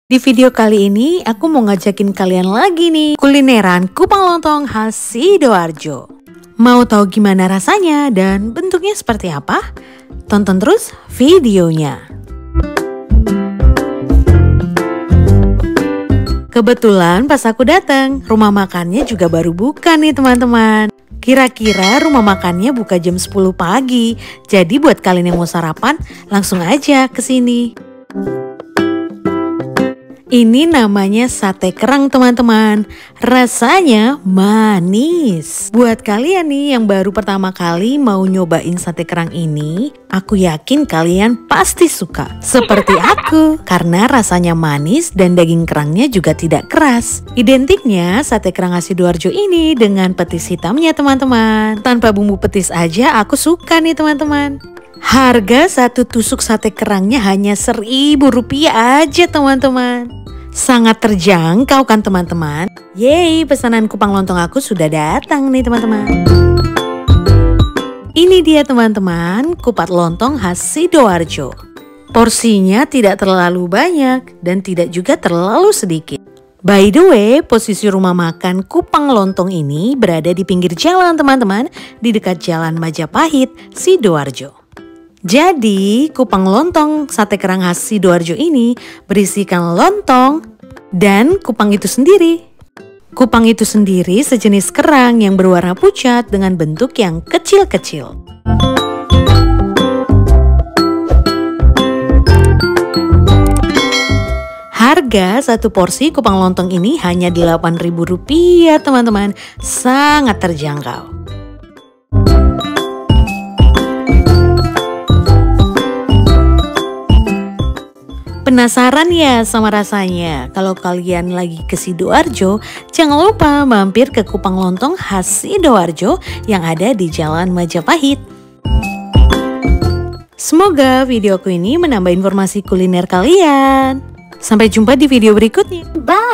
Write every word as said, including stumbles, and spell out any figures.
Di video kali ini aku mau ngajakin kalian lagi nih kulineran kupang lontong khas Sidoarjo. Mau tahu gimana rasanya dan bentuknya seperti apa? Tonton terus videonya. Kebetulan pas aku datang, rumah makannya juga baru buka nih teman-teman. Kira-kira rumah makannya buka jam sepuluh pagi. Jadi buat kalian yang mau sarapan, langsung aja ke sini. Ini namanya sate kerang teman-teman. Rasanya manis. Buat kalian nih yang baru pertama kali mau nyobain sate kerang ini, aku yakin kalian pasti suka. Seperti aku, karena rasanya manis dan daging kerangnya juga tidak keras. Identiknya sate kerang khas Sidoarjo ini dengan petis hitamnya teman-teman. Tanpa bumbu petis aja aku suka nih teman-teman. Harga satu tusuk sate kerangnya hanya seribu rupiah aja teman-teman. Sangat terjangkau kan teman-teman? Yeay, pesanan kupang lontong aku sudah datang nih teman-teman. Ini dia teman-teman, kupat lontong khas Sidoarjo. Porsinya tidak terlalu banyak dan tidak juga terlalu sedikit. By the way, posisi rumah makan kupang lontong ini berada di pinggir jalan teman-teman, di dekat Jalan Majapahit, Sidoarjo. Jadi, kupang lontong sate kerang khas Sidoarjo ini berisikan lontong dan kupang itu sendiri. Kupang itu sendiri sejenis kerang yang berwarna pucat dengan bentuk yang kecil-kecil. Harga satu porsi kupang lontong ini hanya delapan ribu rupiah teman-teman, sangat terjangkau. Penasaran ya sama rasanya? Kalau kalian lagi ke Sidoarjo, jangan lupa mampir ke kupang lontong khas Sidoarjo yang ada di Jalan Majapahit. Semoga videoku ini menambah informasi kuliner kalian. Sampai jumpa di video berikutnya. Bye!